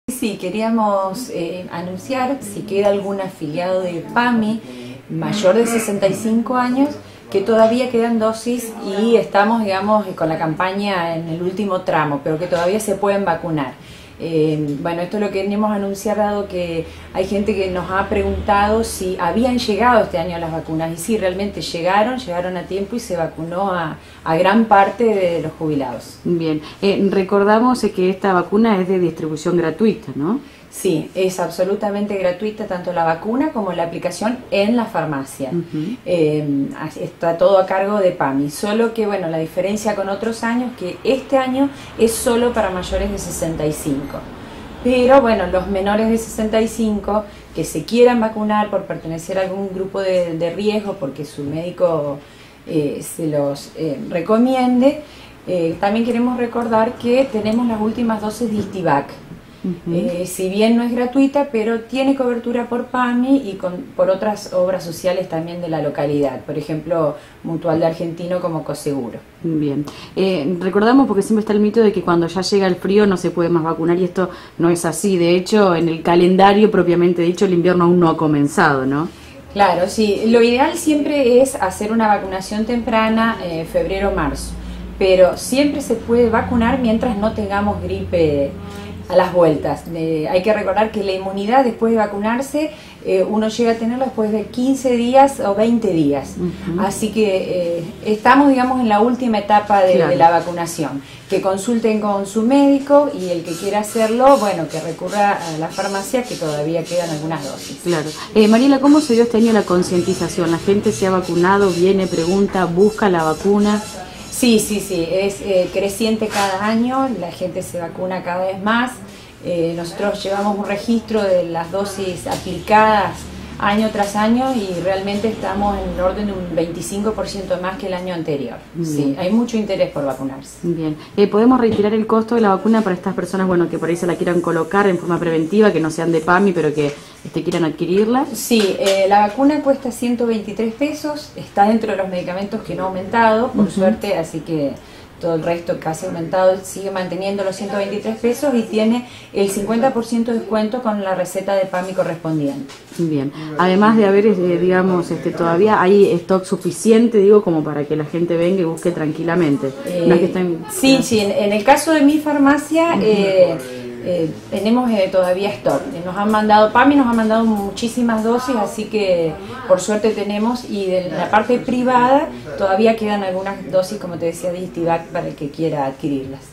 Sí, queríamos anunciar si queda algún afiliado de PAMI mayor de 65 años que todavía quedan dosis y estamos, digamos, con la campaña en el último tramo, pero que todavía se pueden vacunar. Bueno, esto es lo que queremos anunciar, dado que hay gente que nos ha preguntado si habían llegado este año las vacunas, y sí, realmente llegaron a tiempo y se vacunó a gran parte de los jubilados. Bien, recordamos que esta vacuna es de distribución gratuita, ¿no? Sí, es absolutamente gratuita tanto la vacuna como la aplicación en la farmacia. Está todo a cargo de PAMI, solo que, bueno, la diferencia con otros años que este año es solo para mayores de 65. Pero bueno, los menores de 65 que se quieran vacunar por pertenecer a algún grupo de riesgo, porque su médico se los recomiende, también queremos recordar que tenemos las últimas dosis de Istivac. Si bien no es gratuita, pero tiene cobertura por PAMI y por otras obras sociales también de la localidad, por ejemplo, Mutual de Argentino como Coseguro. Bien, recordamos, porque siempre está el mito de que cuando ya llega el frío no se puede más vacunar, y esto no es así. De hecho, en el calendario propiamente dicho, el invierno aún no ha comenzado, ¿no? Claro, sí, lo ideal siempre es hacer una vacunación temprana, febrero-marzo, pero siempre se puede vacunar mientras no tengamos gripe a las vueltas. Hay que recordar que la inmunidad después de vacunarse uno llega a tenerla después de 15 días o 20 días. Así que estamos, digamos, en la última etapa de la vacunación. Que consulten con su médico, y el que quiera hacerlo, bueno, que recurra a la farmacia, que todavía quedan algunas dosis. Claro. Mariela, ¿cómo se dio este año la concientización? ¿La gente se ha vacunado, viene, pregunta, busca la vacuna? Sí, es creciente cada año, la gente se vacuna cada vez más. Nosotros llevamos un registro de las dosis aplicadas año tras año y realmente estamos en el orden de un 25% más que el año anterior. Sí, hay mucho interés por vacunarse. Bien. ¿Podemos retirar el costo de la vacuna para estas personas, bueno, que por ahí se la quieran colocar en forma preventiva, que no sean de PAMI, pero que quieran adquirirla? Sí, la vacuna cuesta 123 pesos, está dentro de los medicamentos que no ha aumentado, por suerte, así que todo el resto casi aumentado sigue manteniendo los 123 pesos y tiene el 50% de descuento con la receta de PAMI correspondiente. Bien, además de haber, digamos, todavía hay stock suficiente, digo, como para que la gente venga y busque tranquilamente. No es que estén... Sí, en el caso de mi farmacia tenemos todavía stock. PAMI nos ha mandado muchísimas dosis, así que por suerte tenemos, y de la parte privada todavía quedan algunas dosis, como te decía, de Istivac para el que quiera adquirirlas.